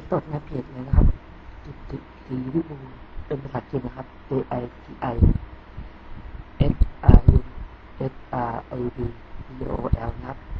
ตดในเพจเลยนะครับจุติศรีวิบูลย์เป็นภาษาจีนนะครับ AITI SRUSRIBUL นะครับ